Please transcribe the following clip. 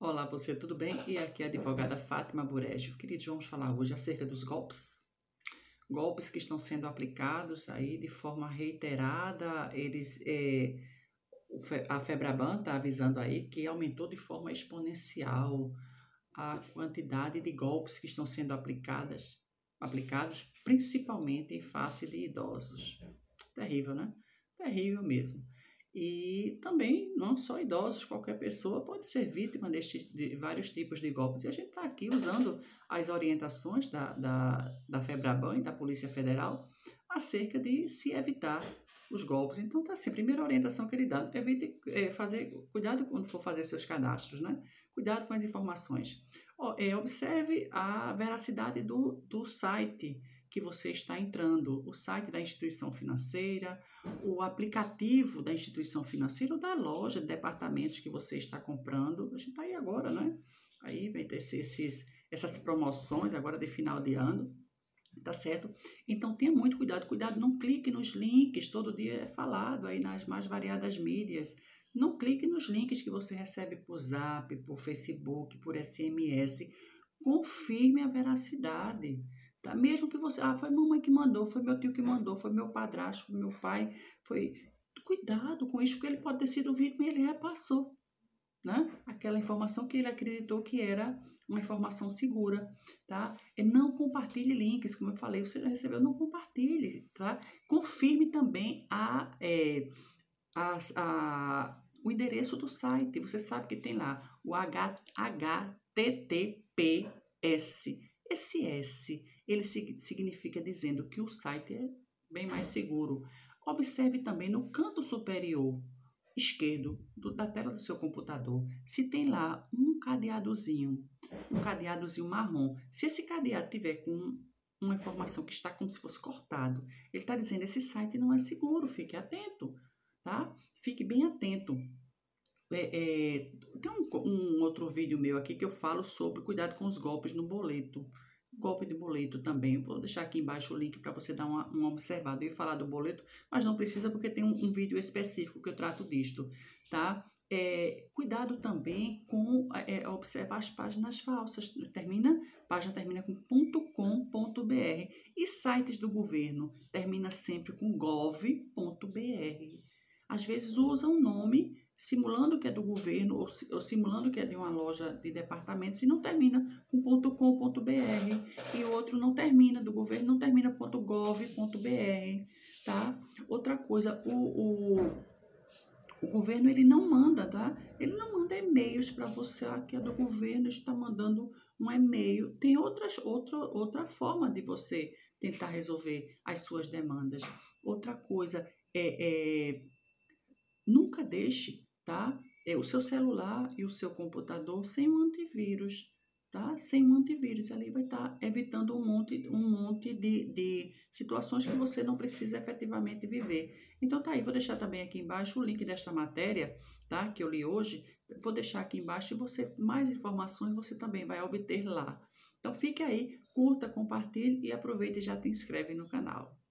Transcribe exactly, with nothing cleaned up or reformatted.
Olá, você, tudo bem? E aqui é a advogada Fátima Burégio. Queridos, vamos falar hoje acerca dos golpes. Golpes que estão sendo aplicados aí de forma reiterada. Eles, é, o Fe- a Febraban está avisando aí que aumentou de forma exponencial a quantidade de golpes que estão sendo aplicadas, aplicados principalmente em face de idosos. Terrível, né? Terrível mesmo. E também, não só idosos, qualquer pessoa pode ser vítima destes, de vários tipos de golpes. E a gente está aqui usando as orientações da, da, da Febraban e da Polícia Federal acerca de se evitar os golpes. Então, tá assim, a primeira orientação que ele dá, evite é, fazer, cuidado quando for fazer seus cadastros, né? Cuidado com as informações. Ó, é, observe a veracidade do, do site que você está entrando, o site da instituição financeira, o aplicativo da instituição financeira ou da loja de departamentos que você está comprando. A gente está aí agora, né? Aí vai ter esses, essas promoções agora de final de ano, tá certo? Então tenha muito cuidado, cuidado, não clique nos links, todo dia é falado aí nas mais variadas mídias. Não clique nos links que você recebe por Zap, por Facebook, por S M S. Confirme a veracidade. Tá? Mesmo que você, ah, foi mamãe que mandou, foi meu tio que mandou, foi meu padrasto, foi meu pai, foi. Cuidado com isso, porque ele pode ter sido vítima e ele repassou, né? Aquela informação que ele acreditou que era uma informação segura, tá? E não compartilhe links, como eu falei, você já recebeu, não compartilhe, tá? Confirme também a, é, a, a, o endereço do site, você sabe que tem lá o H T T P S. Esse S, ele significa dizendo que o site é bem mais seguro. Observe também no canto superior esquerdo do, da tela do seu computador, se tem lá um cadeadozinho, um cadeadozinho marrom. Se esse cadeado tiver com uma informação que está como se fosse cortado, ele está dizendo esse site não é seguro, fique atento, tá? Fique bem atento. É, é, tem um, um outro vídeo meu aqui que eu falo sobre cuidado com os golpes no boleto. Golpe de boleto também. Vou deixar aqui embaixo o link para você dar uma, uma observada. Eu ia falar do boleto, mas não precisa porque tem um, um vídeo específico que eu trato disto, tá? É, cuidado também com é, observar as páginas falsas. Termina, página termina com .com.br e sites do governo termina sempre com gov.br. Às vezes usam o nome simulando que é do governo ou, ou simulando que é de uma loja de departamentos e não termina com .com.br e o outro não termina, do governo não termina .gov.br, tá? Outra coisa, o, o, o governo ele não manda, tá? Ele não manda e-mails para você, aqui é do governo, está mandando um e-mail. Tem outras, outra, outra forma de você tentar resolver as suas demandas. Outra coisa é, é nunca deixe, tá? É, o seu celular e o seu computador sem um antivírus, tá? Sem um antivírus, ali vai estar evitando um monte, um monte de, de situações que você não precisa efetivamente viver. Então tá aí, vou deixar também aqui embaixo o link desta matéria, tá? Que eu li hoje, vou deixar aqui embaixo e você, mais informações você também vai obter lá. Então fique aí, curta, compartilhe e aproveita e já te inscreve no canal.